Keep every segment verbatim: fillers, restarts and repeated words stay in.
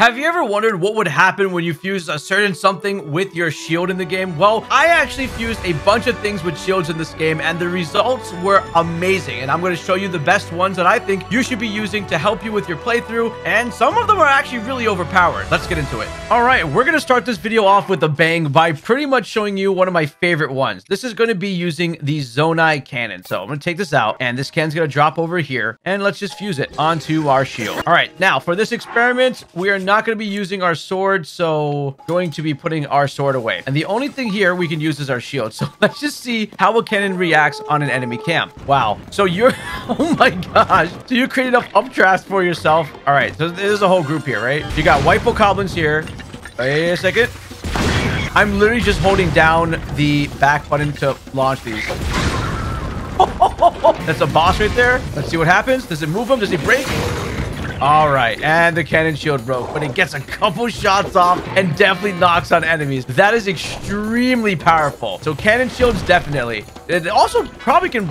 Have you ever wondered what would happen when you fuse a certain something with your shield in the game? Well, I actually fused a bunch of things with shields in this game, and the results were amazing. And I'm going to show you the best ones that I think you should be using to help you with your playthrough, and some of them are actually really overpowered. Let's get into it. All right, we're going to start this video off with a bang by pretty much showing you one of my favorite ones. This is going to be using the Zonai cannon. So I'm going to take this out, and this cannon's going to drop over here, and let's just fuse it onto our shield. All right, now for this experiment, we are not going to be using our sword, so going to be putting our sword away. And the only thing here we can use is our shield. So let's just see how a cannon reacts on an enemy camp. Wow. So you're, oh my gosh. So you created enough updraft for yourself. All right, so there's a whole group here, right? You got white bokoblins here. Wait a second. I'm literally just holding down the back button to launch these. That's a boss right there. Let's see what happens. Does it move him? Does he break? All right, and the cannon shield broke, but it gets a couple shots off and definitely knocks on enemies. That is extremely powerful. So cannon shields, definitely. It also probably can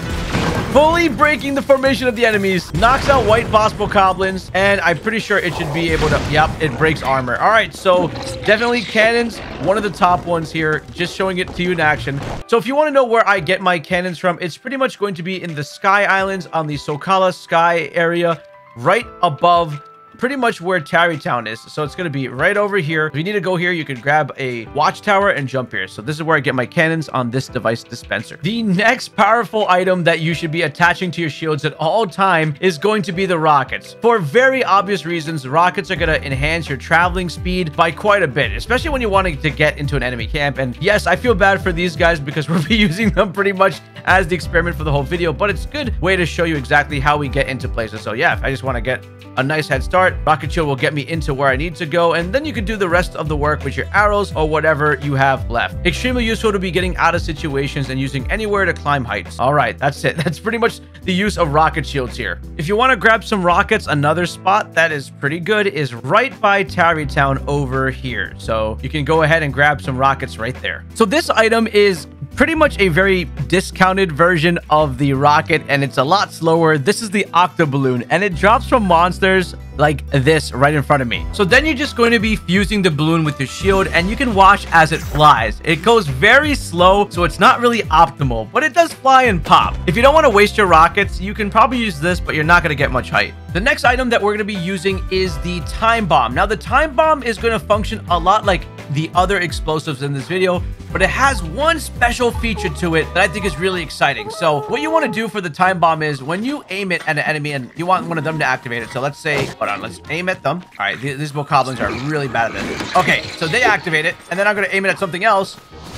fully breaking the formation of the enemies, knocks out white boss bokoblins, and I'm pretty sure it should be able to, yep, it breaks armor. All right, so definitely cannons, one of the top ones here, just showing it to you in action. So if you want to know where I get my cannons from, it's pretty much going to be in the Sky Islands on the Sokala Sky area, right above pretty much where Tarrytown is. So it's going to be right over here. If you need to go here, you can grab a watchtower and jump here. So this is where I get my cannons on this device dispenser. The next powerful item that you should be attaching to your shields at all time is going to be the rockets. For very obvious reasons, rockets are going to enhance your traveling speed by quite a bit, especially when you're wanting to get into an enemy camp. And yes, I feel bad for these guys because we'll be using them pretty much as the experiment for the whole video, but it's a good way to show you exactly how we get into places. So yeah, if I just want to get a nice head start, rocket shield will get me into where I need to go, and then you can do the rest of the work with your arrows or whatever you have left. Extremely useful to be getting out of situations and using anywhere to climb heights. All right, that's it. That's pretty much the use of rocket shields here. If you want to grab some rockets, another spot that is pretty good is right by Tarrytown over here. So you can go ahead and grab some rockets right there. So this item is pretty much a very discounted version of the rocket, and it's a lot slower. This is the octa balloon, and it drops from monsters like this right in front of me. So then you're just going to be fusing the balloon with your shield, and you can watch as it flies. It goes very slow, so it's not really optimal, but it does fly and pop. If you don't want to waste your rockets, you can probably use this, but you're not going to get much height. The next item that we're going to be using is the time bomb. Now, the time bomb is going to function a lot like the other explosives in this video, but it has one special feature to it that I think is really exciting. So what you want to do for the time bomb is when you aim it at an enemy and you want one of them to activate it. So let's say, hold on, let's aim at them. All right, th these bokoblins are really bad at this. Okay, so they activate it, and then I'm going to aim it at something else.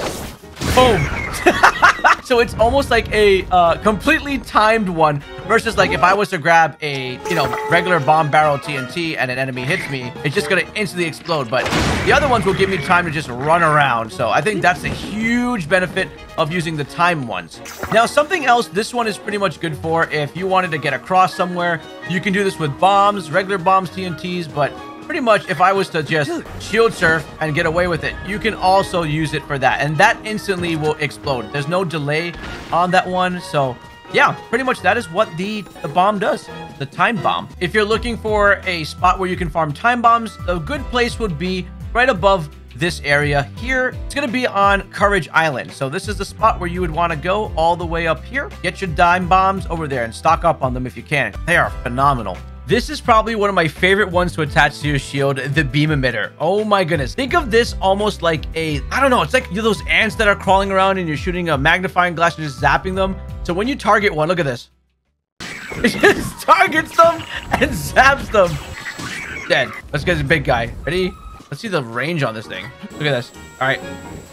Boom. So it's almost like a uh, completely timed one versus like if I was to grab a, you know, regular bomb barrel T N T and an enemy hits me, it's just going to instantly explode. But the other ones will give me time to just run around. So I think that's a huge benefit of using the time ones. Now, something else this one is pretty much good for if you wanted to get across somewhere. You can do this with bombs, regular bombs, T N Ts, but pretty much if I was to just shield surf and get away with it, you can also use it for that, and that instantly will explode. There's no delay on that one. So yeah, pretty much that is what the the bomb does, the time bomb. If you're looking for a spot where you can farm time bombs, a good place would be right above this area here. It's going to be on Courage Island. So this is the spot where you would want to go, all the way up here. Get your time bombs over there and stock up on them if you can. They are phenomenal. This is probably one of my favorite ones to attach to your shield, the beam emitter. Oh my goodness. Think of this almost like a, I don't know, it's like those ants that are crawling around and you're shooting a magnifying glass and just zapping them. So when you target one, look at this. It just targets them and zaps them. Dead. Let's get the big guy. Ready? Let's see the range on this thing. Look at this. All right.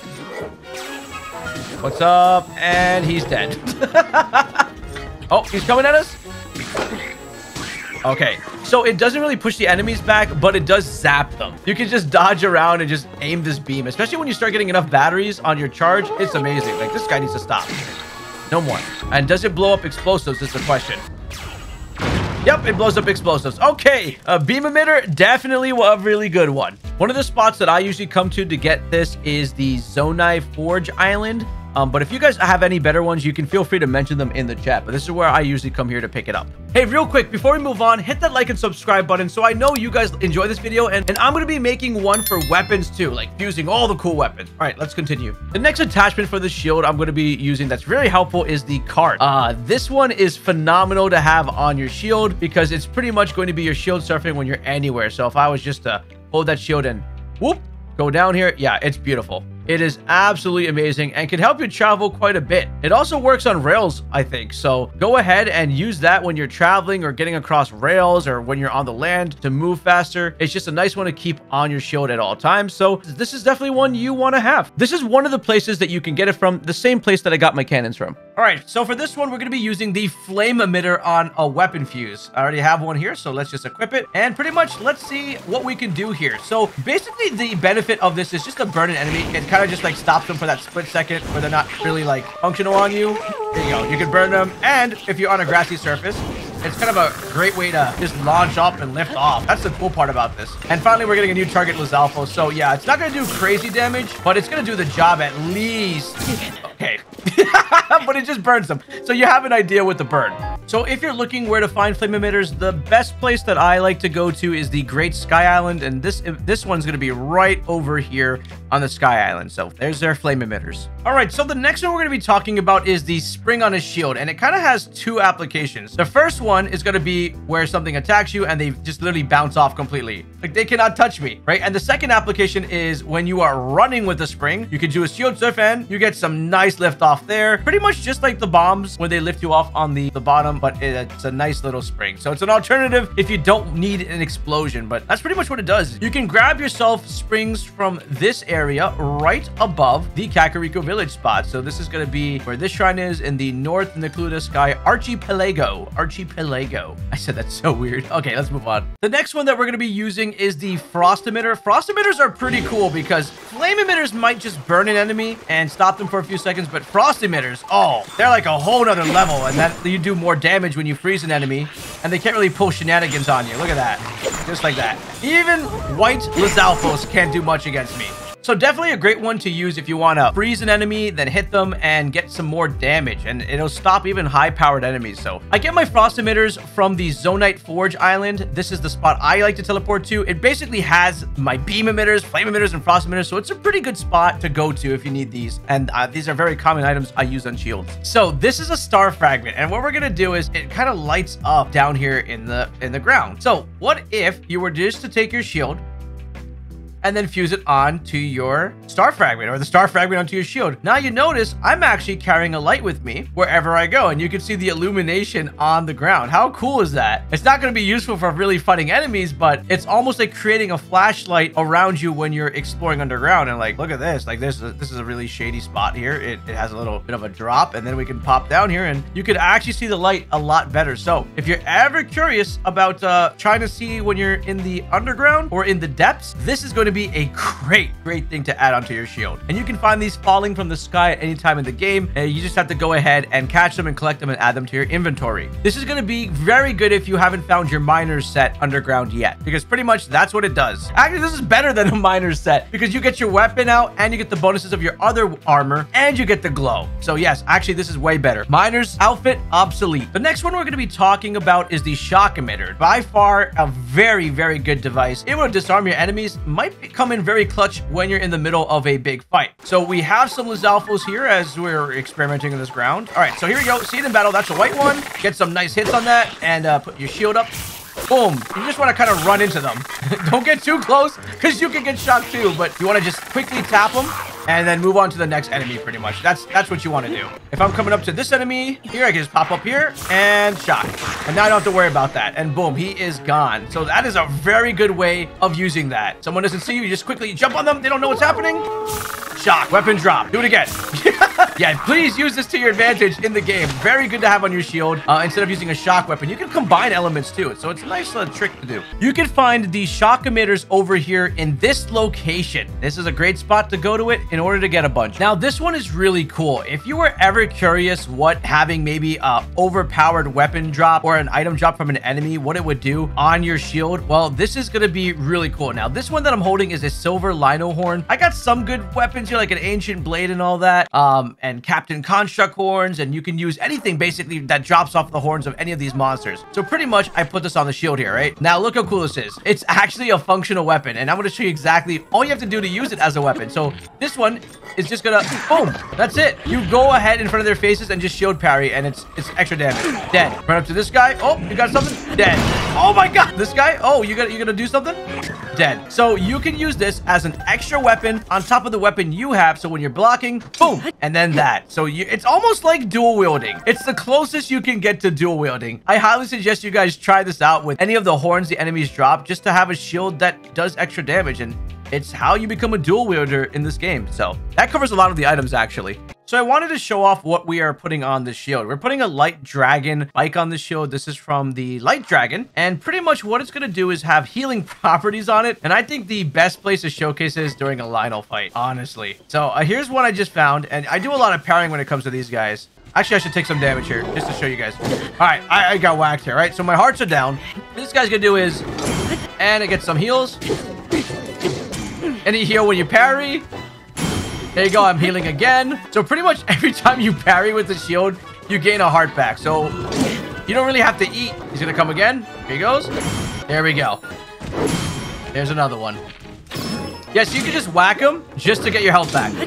What's up? And he's dead. Oh, he's coming at us? Okay, so it doesn't really push the enemies back, but it does zap them. You can just dodge around and just aim this beam, especially when you start getting enough batteries on your charge. It's amazing. Like, this guy needs to stop. No more. And does it blow up explosives is the question. Yep, it blows up explosives. Okay, a beam emitter, definitely a really good one. One of the spots that I usually come to to get this is the Zonai Forge Island. Um, but if you guys have any better ones, you can feel free to mention them in the chat. But this is where I usually come here to pick it up. Hey, real quick, before we move on, hit that like and subscribe button so I know you guys enjoy this video. And, and I'm going to be making one for weapons too, like fusing all the cool weapons. All right, let's continue. The next attachment for the shield I'm going to be using that's very helpful is the cart. Uh, this one is phenomenal to have on your shield because it's pretty much going to be your shield surfing when you're anywhere. So if I was just to hold that shield and whoop, go down here, yeah, it's beautiful. It is absolutely amazing and can help you travel quite a bit. It also works on rails, I think. So go ahead and use that when you're traveling or getting across rails or when you're on the land to move faster. It's just a nice one to keep on your shield at all times. So this is definitely one you want to have. This is one of the places that you can get it from, the same place that I got my cannons from. All right, so for this one, we're going to be using the flame emitter on a weapon fuse. I already have one here, so let's just equip it. And pretty much, let's see what we can do here. So basically, the benefit of this is just to burn an enemy. It kind of just like stops them for that split second where they're not really like functional on you. There you go. You can burn them. And if you're on a grassy surface, it's kind of a great way to just launch up and lift off. That's the cool part about this. And finally, we're getting a new target, Lizalfo. So yeah, it's not going to do crazy damage, but it's going to do the job at least. Okay. But it just burns them. So you have an idea with the burn. So if you're looking where to find flame emitters, the best place that I like to go to is the Great Sky Island. And this this one's going to be right over here on the Sky Island. So there's their flame emitters. All right, so the next one we're going to be talking about is the spring on a shield. And it kind of has two applications. The first one is going to be where something attacks you and they just literally bounce off completely. Like they cannot touch me, right? And the second application is when you are running with the spring, you can do a shield surf and you get some nice lift off there. Pretty much just like the bombs when they lift you off on the, the bottom, but it's a nice little spring. So it's an alternative if you don't need an explosion, but that's pretty much what it does. You can grab yourself springs from this area right above the Kakariko village spot. So this is going to be where this shrine is in the North Necluda Sky Archipelago. Archipelago. I said that's so weird. Okay, let's move on. The next one that we're going to be using is the frost emitter. Frost emitters are pretty cool because flame emitters might just burn an enemy and stop them for a few seconds, but frost emitters, oh, they're like a whole nother level, and that you do more damage when you freeze an enemy, and they can't really pull shenanigans on you. Look at that. Just like that. Even white Lizalfos can't do much against me. So definitely a great one to use if you want to freeze an enemy, then hit them and get some more damage. And it'll stop even high-powered enemies. So I get my frost emitters from the Zonite Forge Island. This is the spot I like to teleport to. It basically has my beam emitters, flame emitters, and frost emitters. So it's a pretty good spot to go to if you need these. And uh, these are very common items I use on shields. So this is a star fragment. And what we're going to do is it kind of lights up down here in the, in the ground. So what if you were just to take your shield and then fuse it onto your star fragment or the star fragment onto your shield. Now you notice I'm actually carrying a light with me wherever I go, and you can see the illumination on the ground. How cool is that? It's not going to be useful for really fighting enemies, but it's almost like creating a flashlight around you when you're exploring underground. And like, look at this, like this, this is a really shady spot here. It, it has a little bit of a drop, and then we can pop down here and you could actually see the light a lot better. So if you're ever curious about uh, trying to see when you're in the underground or in the depths, this is going to be a great, great thing to add onto your shield. And you can find these falling from the sky at any time in the game. And you just have to go ahead and catch them and collect them and add them to your inventory. This is going to be very good if you haven't found your miner's set underground yet, because pretty much that's what it does. Actually, this is better than a miner's set because you get your weapon out and you get the bonuses of your other armor and you get the glow. So yes, actually, this is way better. Miner's outfit, obsolete. The next one we're going to be talking about is the shock emitter. By far, a very, very good device. It will disarm your enemies. Might be come in very clutch when you're in the middle of a big fight. So we have some Lizalfos here as we're experimenting on this ground. All right, so here we go. See it in battle. That's a white one. Get some nice hits on that and uh, put your shield up. Boom. You just want to kind of run into them. Don't get too close because you can get shocked too, but you want to just quickly tap them and then move on to the next enemy pretty much. That's that's what you want to do. If I'm coming up to this enemy here, I can just pop up here and shock. And now I don't have to worry about that. And boom, he is gone. So that is a very good way of using that. Someone doesn't see you, you just quickly jump on them. They don't know what's happening. Shock. Weapon drop. Do it again. Yeah, please use this to your advantage in the game. Very good to have on your shield. Uh, instead of using a shock weapon, you can combine elements too. So it's a nice uh, trick to do. You can find the shock emitters over here in this location. This is a great spot to go to it in order to get a bunch. Now, this one is really cool. If you were ever curious what having maybe a overpowered weapon drop or an item drop from an enemy, what it would do on your shield, well, this is going to be really cool. Now, this one that I'm holding is a silver lino horn. I got some good weapons you like an ancient blade and all that, um, and Captain Construct horns, and you can use anything basically that drops off the horns of any of these monsters. So pretty much, I put this on the shield here, right? Now, look how cool this is. It's actually a functional weapon, and I'm going to show you exactly all you have to do to use it as a weapon. So this one is just gonna, boom, that's it. You go ahead in front of their faces and just shield parry, and it's it's extra damage. Dead. Run up to this guy. Oh, you got something? Dead. Oh my god. This guy. Oh, you got you gonna do something? Dead. So you can use this as an extra weapon on top of the weapon you have. So when you're blocking, boom, and then that. So you, it's almost like dual wielding. It's the closest you can get to dual wielding. I highly suggest you guys try this out with any of the horns the enemies drop, just to have a shield that does extra damage, and it's how you become a dual wielder in this game. So that covers a lot of the items, actually. So I wanted to show off what we are putting on the shield. We're putting a light dragon bike on the shield. This is from the light dragon. And pretty much what it's going to do is have healing properties on it. And I think the best place to showcase is during a Lionel fight, honestly. So uh, here's one I just found. And I do a lot of parrying when it comes to these guys. Actually, I should take some damage here just to show you guys. All right, I, I got whacked here, right? So my hearts are down. What this guy's going to do is, and I get some heals. Any heal when you parry. There you go. I'm healing again. So pretty much every time you parry with the shield, you gain a heart back. So you don't really have to eat. He's going to come again. Here he goes. There we go. There's another one. Yes, you can just whack him just to get your health back.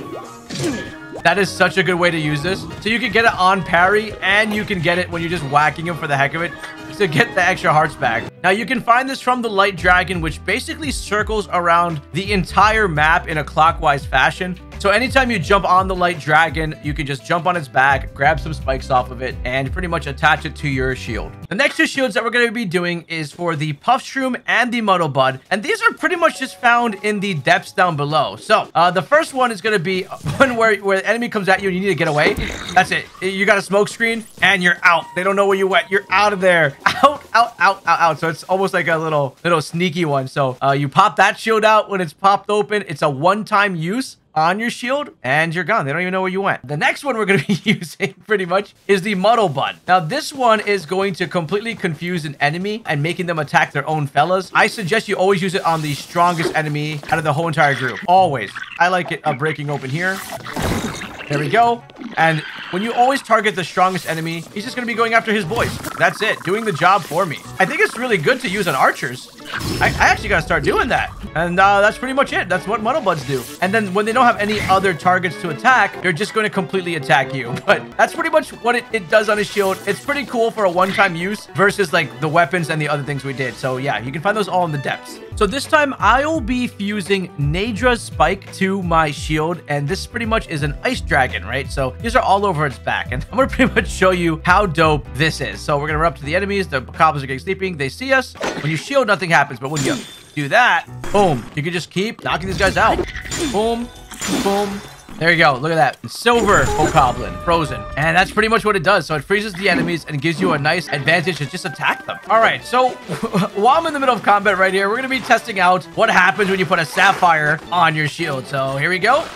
That is such a good way to use this. So you can get it on parry, and you can get it when you're just whacking him for the heck of it to get the extra hearts back. Now, you can find this from the light dragon, which basically circles around the entire map in a clockwise fashion. So anytime you jump on the light dragon, you can just jump on its back, grab some spikes off of it, and pretty much attach it to your shield. The next two shields that we're going to be doing is for the Puff Shroom and the Muddle Bud. And these are pretty much just found in the depths down below. So uh, the first one is going to be one where, where the enemy comes at you and you need to get away. That's it. You got a smoke screen and you're out. They don't know where you went. You're out of there. Out, out, out, out, out. So it's almost like a little, little sneaky one. So uh, you pop that shield out when it's popped open. It's a one-time use on your shield, and you're gone. They don't even know where you went. The next one we're going to be using pretty much is the Muddle Bud. Now, this one is going to completely confuse an enemy and making them attack their own fellas. I suggest you always use it on the strongest enemy out of the whole entire group. Always. I like it uh, breaking open here. There we go. And when you always target the strongest enemy, he's just going to be going after his boys. That's it. Doing the job for me. I think it's really good to use on archers. I, I actually got to start doing that. And uh, that's pretty much it. That's what Muddle Buds do. And then when they don't have any other targets to attack, they're just going to completely attack you. But that's pretty much what it, it does on his shield. It's pretty cool for a one-time use versus like the weapons and the other things we did. So yeah, you can find those all in the depths. So this time I'll be fusing Nadra's spike to my shield. And this pretty much is an ice dragon, right? So these are all over its back. And I'm going to pretty much show you how dope this is. So we're going to run up to the enemies. The goblins are getting sleeping. They see us. When you shield, nothing happens. But when you do that, boom, you can just keep knocking these guys out. Boom, boom. There you go. Look at that. Silver Goblin, frozen. And that's pretty much what it does. So it freezes the enemies and gives you a nice advantage to just attack them. All right. So while I'm in the middle of combat right here, we're going to be testing out what happens when you put a sapphire on your shield. So here we go.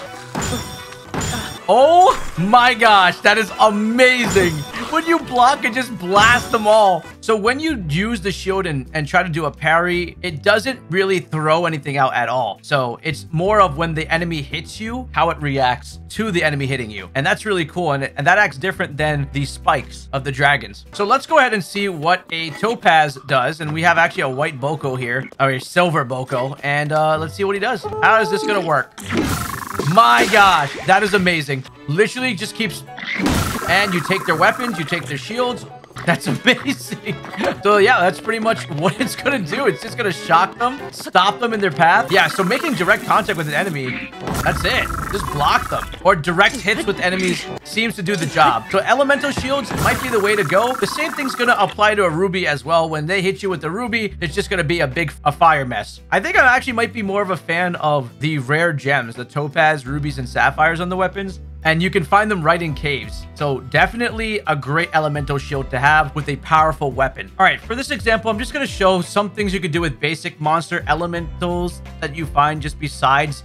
Oh my gosh, that is amazing. When you block and just blast them all. So when you use the shield and, and try to do a parry, it doesn't really throw anything out at all. So it's more of when the enemy hits you, how it reacts to the enemy hitting you. And that's really cool. And, and that acts different than the spikes of the dragons. So let's go ahead and see what a topaz does. And we have actually a white Boko here, or a silver Boko. And uh, let's see what he does. How is this going to work? My gosh, that is amazing. Literally just keeps... And you take their weapons, you take their shields. That's amazing. So yeah, that's pretty much what it's going to do. It's just going to shock them, stop them in their path. Yeah, so making direct contact with an enemy, that's it. Just block them. Or direct hits with enemies seems to do the job. So elemental shields might be the way to go. The same thing's going to apply to a ruby as well. When they hit you with the ruby, it's just going to be a big a fire mess. I think I actually might be more of a fan of the rare gems, the topaz, rubies, and sapphires on the weapons. And you can find them right in caves. So definitely a great elemental shield to have with a powerful weapon. All right, for this example, I'm just going to show some things you could do with basic monster elementals that you find just besides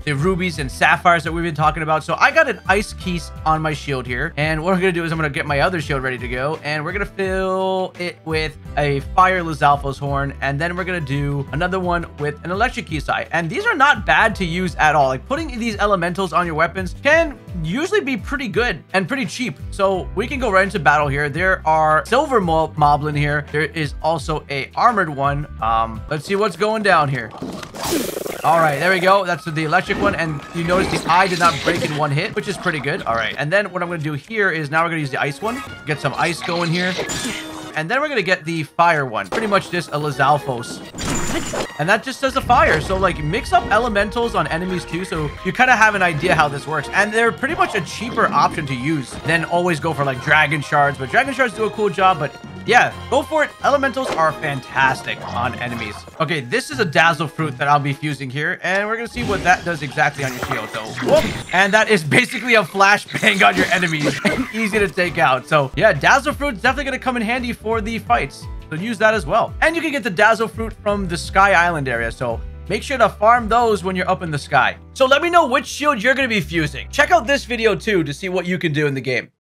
the rubies and sapphires that we've been talking about. So I got an ice keys on my shield here. And what I'm going to do is I'm going to get my other shield ready to go. And we're going to fill it with a fire Lizalfo's horn. And then we're going to do another one with an electric Kisai. And these are not bad to use at all. Like putting these elementals on your weapons can usually be pretty good and pretty cheap. So we can go right into battle here. There are silver mob moblin here. There is also a armored one. Um, let's see what's going down here. All right, there we go. That's the electric one. And you notice the eye did not break in one hit, which is pretty good. All right. And then what I'm going to do here is now we're going to use the ice one. Get some ice going here. And then we're going to get the fire one. Pretty much just a Lizalfos. And that just does the fire. So like mix up elementals on enemies too. So you kind of have an idea how this works. And they're pretty much a cheaper option to use than always go for like dragon shards. But dragon shards do a cool job. But yeah, go for it. Elementals are fantastic on enemies. Okay, this is a dazzle fruit that I'll be fusing here. And we're going to see what that does exactly on your shield. So, whoop. And that is basically a flashbang on your enemies. Easy to take out. So yeah, dazzle fruit is definitely going to come in handy for the fights. So use that as well. And you can get the dazzle fruit from the Sky Island area. So make sure to farm those when you're up in the sky. So let me know which shield you're going to be fusing. Check out this video too to see what you can do in the game.